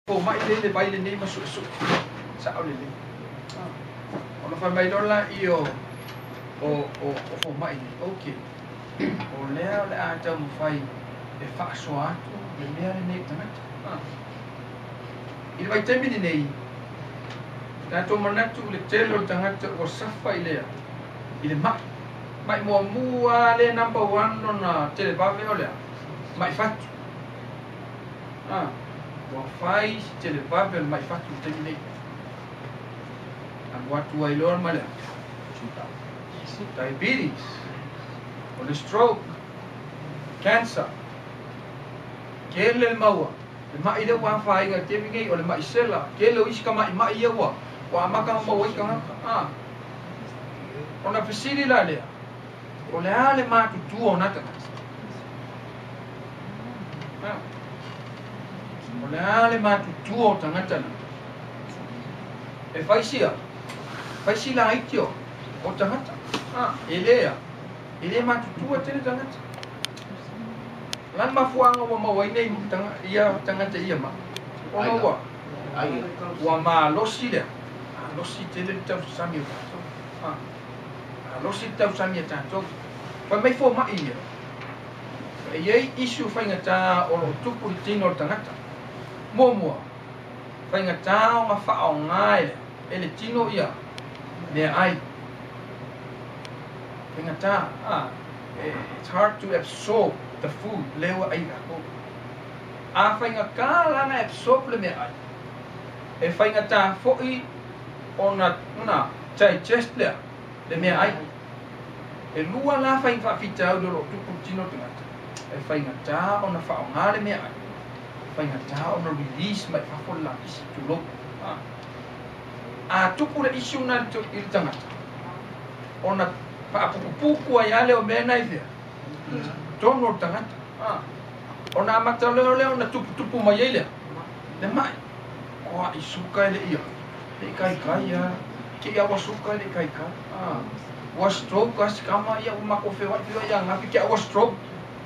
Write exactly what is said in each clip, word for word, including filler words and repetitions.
Oh, mai le le bai le nei masuk masuk. Sa le le. Ono fa mai dola io o o o fo mai. Okay. O le le a tau mo fai e fa so atu le mea le nei tana. Ah. I vai temi ni nei. Ta to manatu le telo tanga o safa ile. Ile mai. Mai mo mua le number one no na tele ba ve ole. Mai fatu. Ah. Wa fai te le pape mai fatu te nei. An watu ai lor mala. Diabetes, or the stroke, cancer. Kele maua. Le mai le wa fai ga te ngai o le mai sela. Kele iska mai mai ia wa. Wa maka mo wai ka ah. Ona fasili la le. O le ale ma tu tu ona ta. Ah. O le ale matutua o tangata na. E whaisia. Whaisila aitio o tangata. Ah, e lea. E lea matutua tene tangata. Lan mafuanga wa mawai nei ia tangata ia ma. O na wa. Wa ma losi lea. Losi tele tau sami o tato. Ah. Losi tau sami o tato. Wa mai fo mai ia. E iei isu whaingata o lo tupu i tino o tangata. Momoa. Whainga tāo ngā whao ngai e le tino ia. Mea ai. Whainga tā. Ah, it's hard to absorb the food. Lewa ai kako. A whainga kā lana absorb le mea ai. E whainga tā fo'i o na, na, digest lea. Le mea ai. E lua la whainga whawhitau loro tupu tino tangata. E whainga tā o na whao ngā le mea ai. Whainga tau na release mai whakola isi tulo. A tupu le isi una i tangata. O na whaapukupuku ai ale o mea nai vea. Tono o tangata. O na amata leo leo na tupu tupu mai ei lea. Le mai. O a isuka ele ia. Le kai kai ia. Ke ia wa suka ele kai kai. Wa stroke as kama ia o mako whewai whiwa ia ngapi ke wa stroke.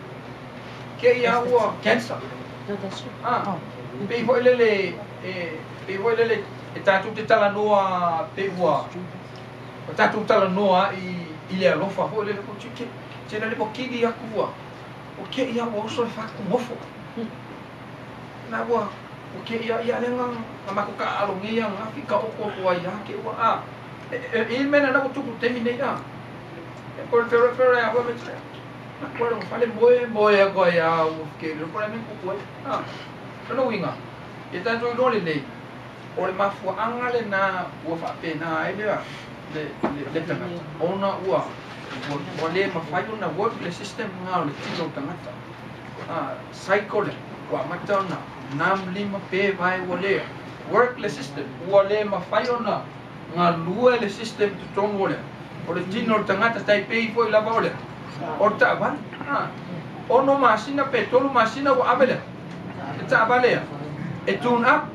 Ke ia wa cancer. Ah, pe foi lele e pe foi lele e tatu te tala noa pe wa. O tatu tala noa i i le alofa foi lele ko chike. Tena le pokigi ya kuwa. O ke ia o so fa ku mofo. Na wa o ke ia ia lenga ma ko ka alongi yang Afrika o ko ko ia ke wa a. E mena na ko tu temi nei da. E por pero pero ya wa metre. Acuerdo, fale boy boy agora ya o que lo para mim com ah não winga e tá do role lei o le mafu angale na o fa pena ele le le le ona ua o le ma fai una work le system nga le tino tangata ah cycle wa matona nam lima pe vai o le work le system o le ma fai ona nga lua le system to tongo le o le tino tangata tai pe foi la vole o ta van ah ono masina petrol masina o abele ta vale e tune up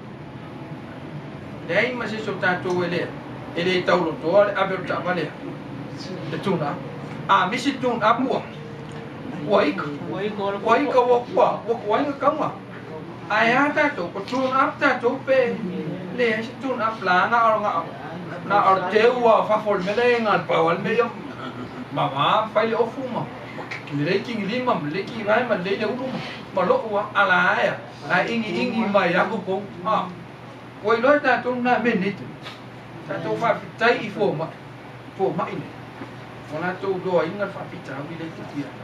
dai ma se soltanto ele ele taulo to abe ta vale e tune up ah mi si tune up mo wai wai wai ka wo kwa wo wai ka ma ai ata to ko tune up ta to pe le si tune up la nga or nga na or te wa fa for mele nga pa wal me yo mama fai le ofuma le king lima le ki vai ma le le umu ma lo wa ala ya a ingi ingi mai ya ko ko ah oi lo ta to na menit ta to fa tai i fo ma fo ma ine ona to do inga fa pita wi le tu ya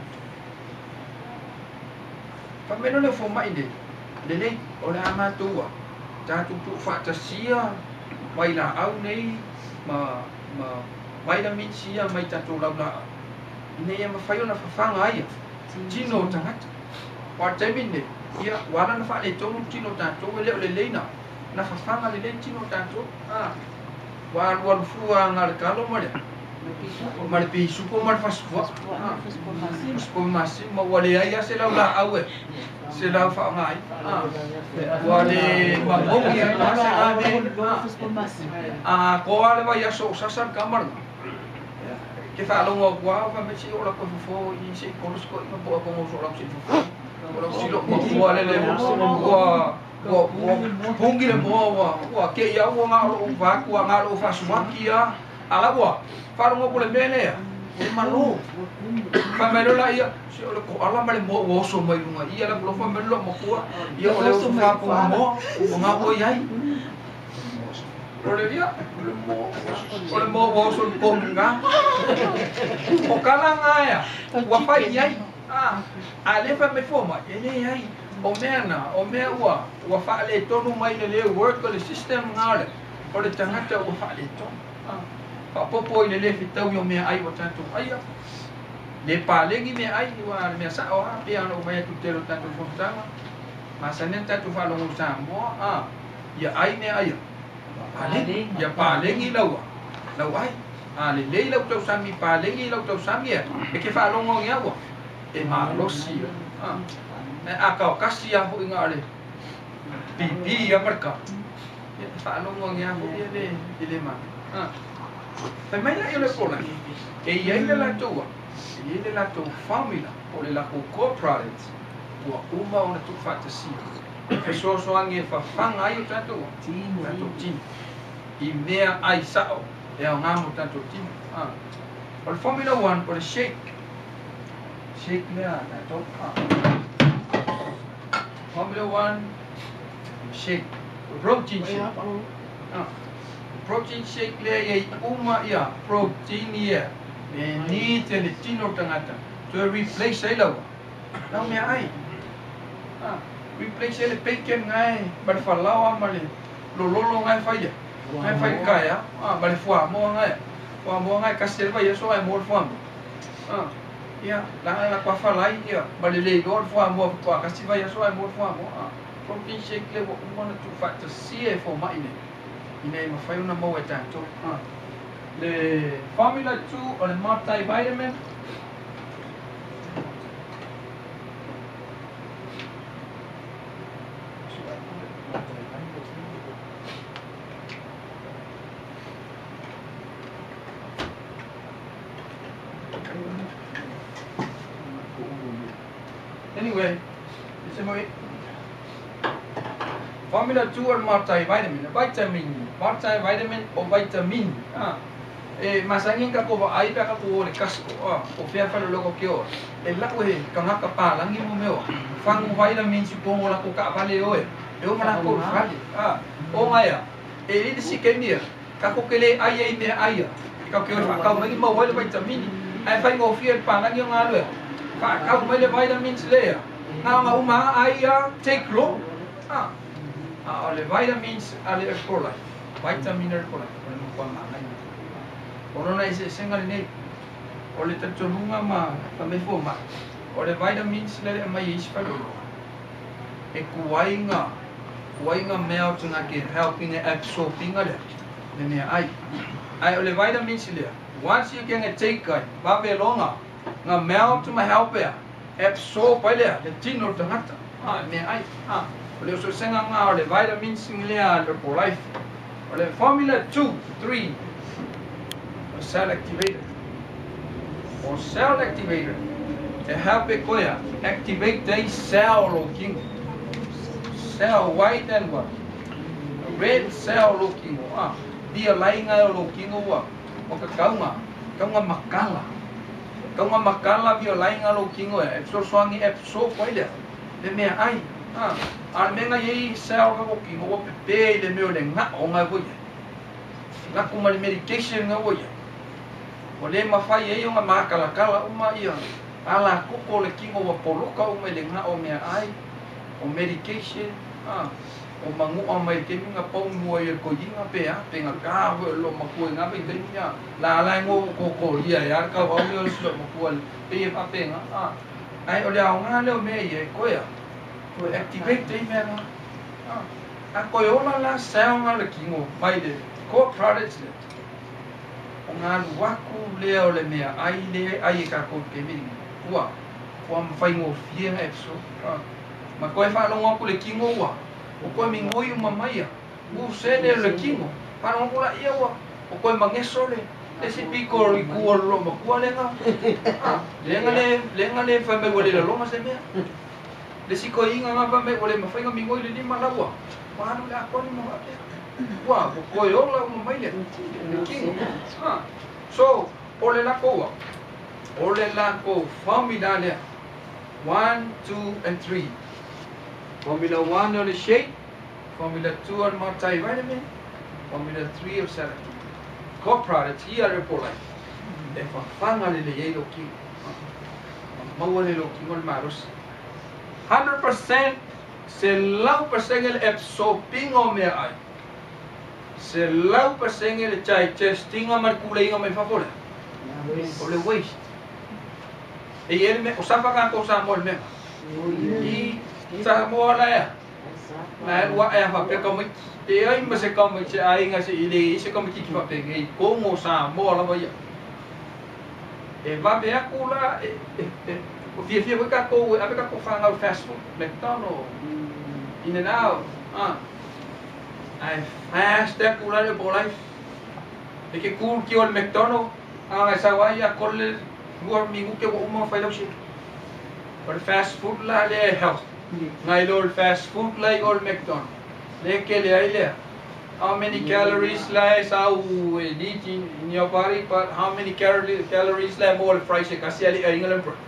fa meno le fo ma ine le le ola ma to wa ta tu tu fa ta sia mai la au nei ma ma mai da mit sia mai ta to la la nei ma fai ona fafanga ai tino tangata wa temine ia wala na fa le tonu tino tanto le le leina na fafanga le le tino tanto ah wa wa fua ngal kalo mare ma le pisu ko mar fas fua ko masi ma wale ai se la la awe se la fa ngai ah wale ma mo ia na se la de ah ko wale va ya so sasar kamar ke fa lo ngo wa fa me si ora ko fo i se ko sko ko ko mo so la si ko lo si lo ko wale le mo wa Wa wa pungi le mo wa wa ke ya wa nga lo va ku nga lo fa suaki ya ala wa fa ngo ko le mele ya e malu fa melo la ya si o ko ala male mo wo so mai nga ia la lo fa melo mo ku ia o le fa ko mo o nga ko yai Ole dia, ole mo wo so ko nga o kala nga ya wa fa yai ah ale fa me forma ele yai o mena o mea ua ua whaale tonu mai le leo work o le system ngāle o le tangata ua whaale tonu whapopo i le le fitau i o mea ai o tātou aia le pālengi mea ai ua le mea sa o hape ana o mai atu tero tātou whotanga masane tātou whalongo Samoa ia ai mea aia ia pālengi laua lau ai le lei lau tau sami pālengi lau tau sami e ke whalongo ngia ua e malosi e aka kasi ya hu inga ale pipi ya mereka fa no ngo ngia hu dia le ile ma ah fa mai la ile pola e ia ile la toa e ile la to famila o le la ko corporate wa uma ona tu fa te si e so so ange fa fanga ai tanto tin tanto tin i mea ai sao e o ngamo tanto tin ah o Formula one o le shake shake mea tanto ah Formula one shake, protein shake. Ah, protein shake le ye uma ya protein ya. Ni te le tino tangata. To replace ai lawa. Nau me ai. Ah, replace le bacon ngai, bar falawa male. Lo lolo ngai fai ya. Ngai fai kaya. Ah, bar fua mo ngai. Fua mo ngai kastel vai so ai mo fua. Ah. Ya, la la kwa falai ya, balele do fo mo kwa kasi vai so ai mo fo mo. Protein shake le wo mo na tu fa to C F for mai ne. Ine ma fai una mo eta to. Le Formula two o le multivitamin. Anyway, it's a Formula two or multivitamin, vitamin, multivitamin o vitamin. Ah, eh, masangin ka ko ba ai pa ka ko le kasko. Ah, o fia fa lo ko kyo. E la ko he ka nga ka pa langi mo meo. Fang vitamin si po mo la ko ka vale oe. E o mana ko vale. Ah, o ngaya. E ri si kemia. Ka ko kele ai ai me ai. Ka ko fa ka mai mo wale vitamin. Ai fa ngo fia pa langi nga lo. Fa ka mo le vitamins le. Nga nga uma ai take lo. Ah. Ah, ole vitamins ale electrolyte. Vitamin electrolyte. Ole mo pa nga ngai. Ono na ise sengal nei. Ole tatulunga ma tamay fo ma. Ole vitamins le mai is pa lo. E kuai nga. Kuai nga mea tuna ke helping absorbing ale. Le me ai. Ai ole vitamins le. Once you can take kai, ba ve longa. Nga mea tuna help ya. Absorb ale le tino tangata. Ah, me ai. Ah. Ole so senga nga ole vitamins nglia le for life. Ole Formula two, three. Cell activator. Or cell activator. To help it koya activate the cell looking. Cell white and what? Red cell looking. Ah, dia lain nga looking wa. O ka kaunga. Kaunga makala. Kaunga makala dia lain nga looking wa. Episode swangi episode koya. Le me ai. Ah, al menga ye cell ka looking wa pepe le me le nga o nga boya. Na kuma medication nga boya. Ole mafai e nga makala kala uma ia ala kuko le kingo wa poloka uma le nga o mea ai o medication ah o mangu o mai ke nga pau mo e ko yinga pe a pe nga ka lo ma ko nga pe ke nya la la ngo ko ko ia ya ka o yo so mo ko pe pa pe nga ah ai ole a nga le me ye ko ya ko activate te me nga ah a ko yo la la sa nga le kingo mai de ko products le nga waku leo le mea ai le ai ka ko ke mi wa wa mfai ngo fie epso ma ko fa lo ngo le kingo wa o ko mi ngoi ma mai u se ne le kingo pa ngo la ia wa o ko ma ngeso le le si pico ri ku lo ma ku le nga le nga le le nga le fa me wo le lo ma se me Le si ko inga nga pa me ole mafai nga mingo ile lima lawa. Paano la ako ni mga ate? Wa, ko yo la mo mai le. King. Ha. So, ole la ko wa. Ole la ko formula le. one, two, and three. Formula one on the shake. Formula two on multivitamin. Formula three of selective. Copra, the T R report line. E whawhanga le le yei lo ki. Maua le lo ki ngol maros. one hundred percent se lau persengel absorbing o mea ai. Se lau persengel chai testing o markule inga mai favore. O le waste. E ele me osapa ka ko sa mol me. I sa mo la ya. Na wa ya fa pe ko mi. E ai ma se ko mi se ai nga se ile se ko mi ki fa pe ngai ko mo sa mo la ba ya. E va be akula e e o fia fia ka ko a ka ko fa nga fast food. McDonald's. In and out. Ah. Ai fast akula le bolai. E ke cool ki ol McDonald's. Ah sa wa ya ko le buat minggu ke buat umah file sih. Pada fast food lah le health. Ngai lor fast food lah all McDonald's. Le ke le ai le. How many calories lah sau ni in your body, but how many calories calories lah more fries ke kasih ali ai ngalam per.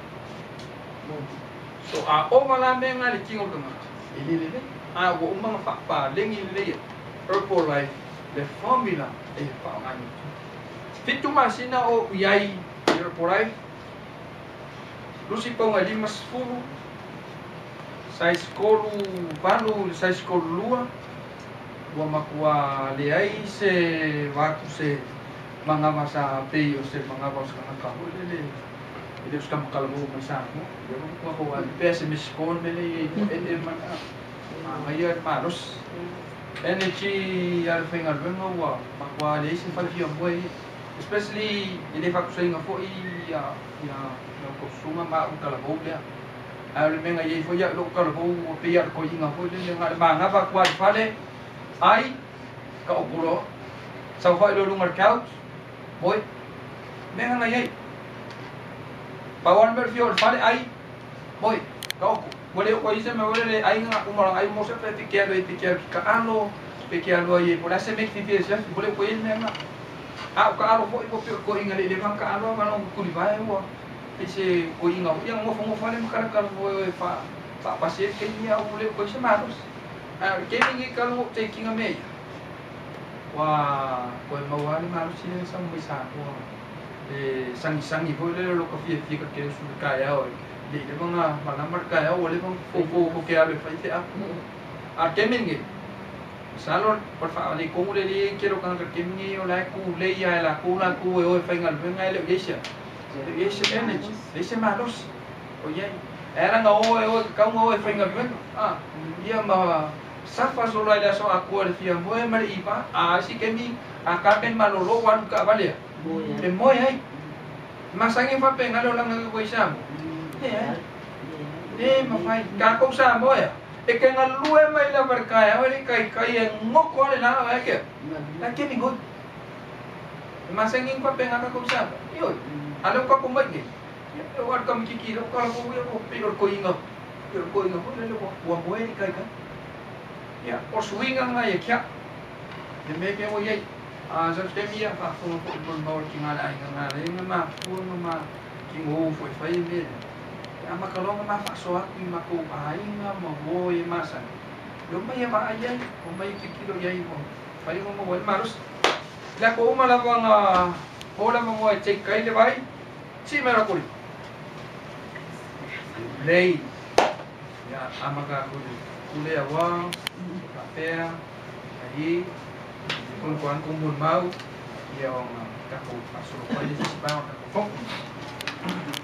So a o malam mengal cingol kemana? Ini le. Ah buat umah fa pa lengi le. Herbalife the formula eh pa ngani. Fitu masina o yai Herbalife. Lusi pau ngali mas fulu. Sai skolu balu, sai skolu lua. Wa makua leai se waktu se mga masa peyo se mga bos kana ka le. Ele os kam kalmo masamo. Yo ko ko wa pese mis kon mele ende man. Ayat maros. Energy alfeng albenga wa makua le se falfio boy. Especially ele fa ko nga fo i ya ya ko suma ma un kalabo le. Al menga ye fo ya lo kalabo pe ya ko inga fo le nga ma nga fa kwa fale ai ka okulo sa fa lo lungar couch boy menga nga ye pawan ber fio fale ai boy ka oku bole ko ise me bole ai nga umara ai mo se pe ke lo pe ke ka ano pe ke lo ye por ase me fifi se bole ko ye menga ah ka aro fo ipo ko inga le le ka aro ka no ku li vai mo ese ko inga yang mo fo mo fale makara ka mo fa pa pasie ke ni au le ko se maros ah ke ni ka lo taking a me wa ko mo wa ni maros ni sa mo isa ko eh sang sang i fo le lo ko fi fi ka ke su ka ya o le le nga mana mar ka ya o le fo fo ko ke ave fa te a a ke ni Salon, por favor, le como le le quiero que que mi o la cu le ya la cu la cu o fa ngal venga le yesha. Le yesha energy, le yesha malos. Oye, era nga o o ka ngo fa ngal venga. Ah, dia ma safa solo ida so aku al fia mo e mari ipa. Ah, si que mi aka pen malolo wan ka vale. Le moi ai. Masangi fa pe ngalo lang ngo isa mo. Eh. Eh, ma fai ka ko sa mo ya. E que nga lue mai la berkaya oli kai kai en ngoko le na ba ke la ke mi god masangin pa penga ka kusa yo alo ka kumbat ge yo war kam ki ki ro ka ko yo ko pero ko inga pero ko inga ko le ko wa mo e kai ka ya o swinga nga ye kya de me ke mo ye a so te mi ya fa fo ko mo ki nga ai nga le nga ma fo nga ma ki mo fo fa ye me ama kalong ma fa so aku ma ko ai nga ma boy masa lo may ma ayay o may kikilo yay mo pali mo mo maros la ko uma la bang hola mo mo check kay le bay si mera ko lay ya ama ka ko kule awang kapea aí con quan con buồn mau yêu ka ko paso ko ni si pa ka ko